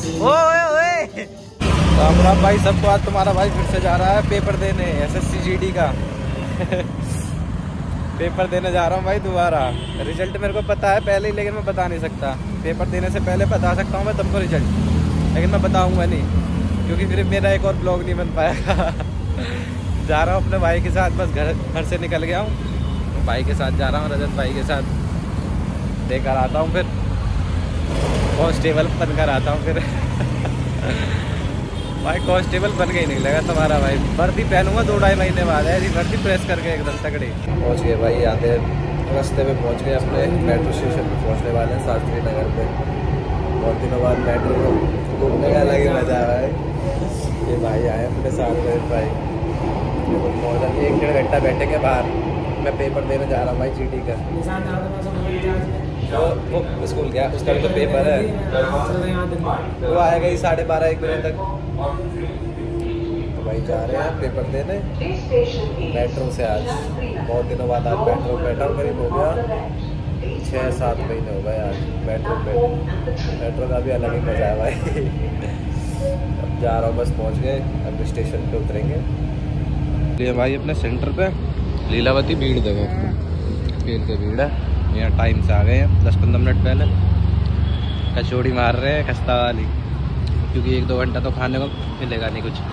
ओए ओए राम राम भाई सबको। आज तुम्हारा भाई फिर से जा रहा है पेपर देने, SSC GD का पेपर देने जा रहा हूँ भाई दोबारा। रिजल्ट मेरे को पता है पहले ही, लेकिन मैं बता नहीं सकता। पेपर देने से पहले बता सकता हूँ मैं तुमको रिजल्ट, लेकिन मैं बताऊँगा नहीं, क्योंकि फिर मेरा एक और ब्लॉग नहीं बन पाएगा। जा रहा हूँ अपने भाई के साथ, बस घर से निकल गया हूँ, भाई के साथ जा रहा हूँ, रजत भाई के साथ देकर आता हूँ, फिर कांस्टेबल बनकर आता हूँ फिर। भाई कांस्टेबल बन के ही निकलेगा तुम्हारा भाई। वर्दी पहनूंगा 2-2.5 महीने बाद, ऐसी वर्दी प्रेस करके एकदम तगड़ी। पहुँच गए भाई, आते रास्ते में पहुँच गए, अपने मेट्रो स्टेशन पे पहुँचने वाले हैं, शास्त्री नगर पे। बहुत दिनों बाद मेट्रो घूमने का अलग ही मजा है भाई। ये भाई आए अपने साथ में भाई, मॉडल 1-1.5 घंटा बैठेंगे बाहर। मैं पेपर देने जा रहा हूँ भाई GD का। वो स्कूल गया, उसका भी तो पेपर है, वो आएगा ही 12:30-1 बजे तक। तो भाई जा रहे हैं पेपर देने मेट्रो से। आज बहुत दिनों बाद आज मेट्रो बैठा हूँ, करीब हो गया 6-7 महीने हो गए आज मेट्रो पे। मेट्रो का भी अलग ही मजा है भाई। अब जा रहा हूँ, बस पहुँच गए, अब स्टेशन पे उतरेंगे। ये भाई अपने सेंटर पे लीलावती भीड़ देखो, भीड़ के भीड़ है। यहाँ टाइम से आ गए हैं, 10-15 मिनट पहले। कचौड़ी मार रहे हैं खस्ता वाली, क्योंकि 1-2 घंटा तो खाने को मिलेगा नहीं कुछ,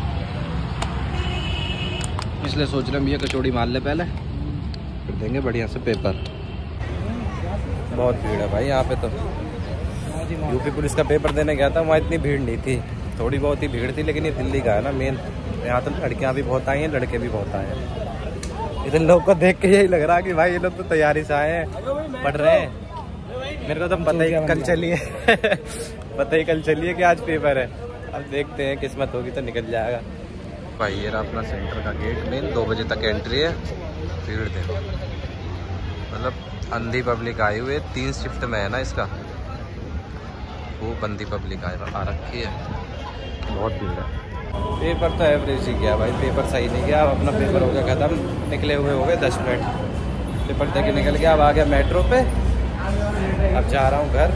इसलिए सोच रहे हैं भैया कचौड़ी मार ले पहले, फिर देंगे बढ़िया से पेपर। बहुत भीड़ है भाई यहाँ पे तो। यूपी पुलिस का पेपर देने गया था, वहाँ इतनी भीड़ नहीं थी, थोड़ी बहुत ही भीड़ थी, लेकिन ये दिल्ली का है ना मेन, यहाँ तो लड़कियाँ भी बहुत आई हैं, लड़के भी बहुत आए हैं। इतने लोग को देख के यही लग रहा है कि भाई ये लोग तो तैयारी से आए हैं, पढ़ रहे हैं। मेरे को तो पता ही कल चलिए पता ही कल चलिए कि आज पेपर है। अब देखते हैं, किस्मत होगी तो निकल जाएगा भाई। ये रहा अपना सेंटर का गेट मेन, 2 बजे तक एंट्री है। भीड़ देखो, मतलब अंधी पब्लिक आई हुई है, 3 शिफ्ट में है ना इसका, वो बंदी पब्लिक आ रखी है, बहुत भीड़ है। पेपर तो एवरेज ही गया भाई, पेपर सही नहीं गया। अब अपना पेपर हो गया ख़त्म, निकले हुए हो गए 10 मिनट, पेपर तक निकल गया। अब आ गया मेट्रो पे, अब जा रहा हूँ घर।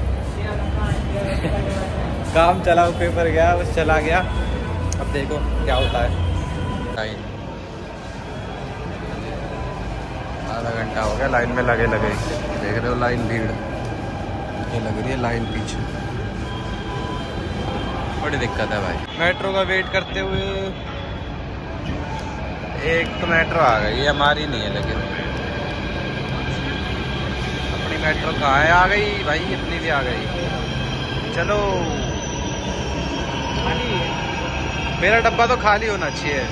काम चला, पेपर गया बस चला गया, अब देखो क्या होता है। लाइन आधा घंटा हो गया लाइन में लगे, देख रहे हो लाइन, भीड़ ये लग रही है लाइन पीछे, बड़ी दिक्कत है भाई। मेट्रो का वेट करते हुए एक तो मेट्रो आ गई, ये हमारी नहीं है, लेकिन अपनी मेट्रो कहाँ है? आ गई भाई, अपनी भी आ गई। चलो, मेरा डब्बा तो खाली होना चाहिए।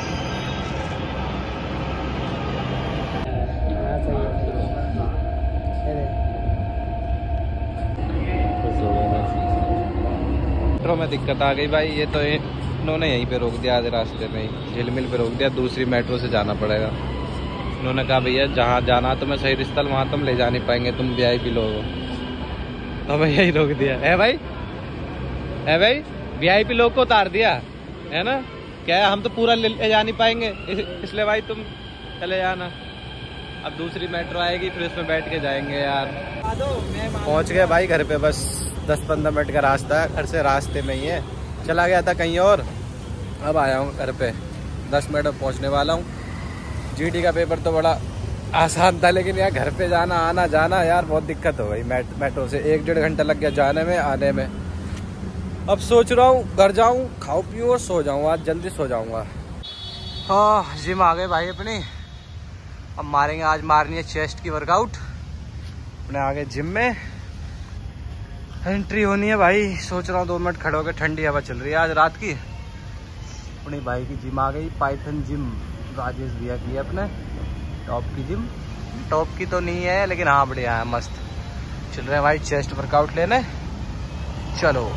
मेट्रो में दिक्कत आ गई भाई, ये तो इन्होंने यहीं पे रोक दिया, आधे रास्ते में ही झिलमिल पे रोक दिया। दूसरी मेट्रो से जाना पड़ेगा। इन्होंने कहा भैया जहाँ जाना तो मैं सही रिश्ता वहाँ तुम ले जा नहीं पाएंगे, तुम VIP लोग हो, तो मैं यही रोक दिया है भाई। है भाई, VIP लोग को उतार दिया है ना, क्या है, हम तो पूरा ले जा नहीं पाएंगे, इसलिए भाई तुम चले जाना। अब दूसरी मेट्रो आएगी, फिर उसमें बैठ के जाएंगे यार। पहुँच गए भाई घर पे, बस 10-15 मिनट का रास्ता है, घर से रास्ते में ही है। चला गया था कहीं और, अब आया हूँ घर पे, 10 मिनट में पहुँचने वाला हूँ। GD का पेपर तो बड़ा आसान था, लेकिन यार घर पे जाना आना जाना यार बहुत दिक्कत हो गई। मेट्रो से 1-1.5 घंटा लग गया जाने में आने में। अब सोच रहा हूँ घर जाऊँ, खाऊं पीऊँ और सो जाऊँ, आज जल्दी सो जाऊँगा। हाँ, जिम आ गए भाई अपनी, अब मारेंगे, आज मारनी है चेस्ट की वर्कआउट। अपने आगे जिम में एंट्री होनी है भाई। सोच रहा हूँ 2 मिनट खड़े होकर, ठंडी हवा चल रही है आज रात की। अपनी भाई की जिम आ गई, पाइथन जिम, राजेश भैया की है अपने, टॉप की जिम। टॉप की तो नहीं है, लेकिन हाँ बढ़िया है, मस्त चल रहे हैं भाई चेस्ट वर्कआउट लेने। चलो।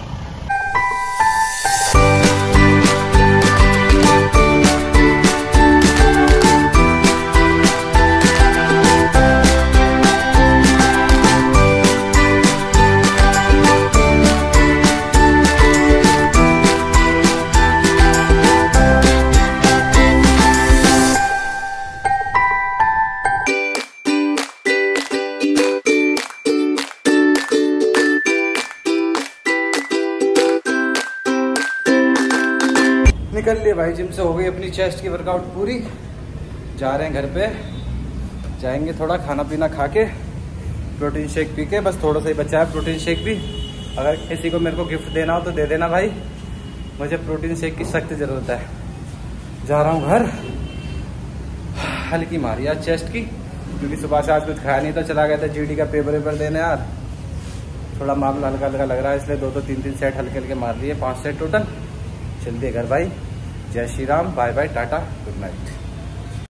निकल लिए भाई जिम से, हो गई अपनी चेस्ट की वर्कआउट पूरी। जा रहे हैं घर पे, जाएंगे थोड़ा खाना पीना खा के, प्रोटीन शेक पी के, बस थोड़ा सा ही बचा है प्रोटीन शेक भी। अगर किसी को मेरे को गिफ्ट देना हो तो दे देना भाई, मुझे प्रोटीन शेक की सख्त ज़रूरत है। जा रहा हूँ घर, हल्की मारी आज चेस्ट की, क्योंकि सुबह से आज कुछ खाया नहीं था, चला गया था जीडी का पेपर वेपर देने यार, थोड़ा मामला हल्का हल्का लग रहा है, इसलिए 2-2 3-3 सेट हल्के हल्के मार लिए, 5 सेट टोटल। चल दिए घर भाई, जय Shri Ram, bye bye, tata, good night.